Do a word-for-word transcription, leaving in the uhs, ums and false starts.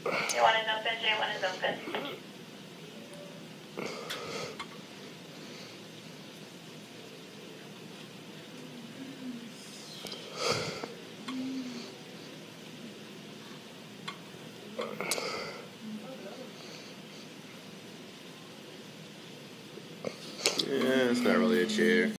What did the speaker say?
J one is open, J one is open. Yeah, it's not really a chair.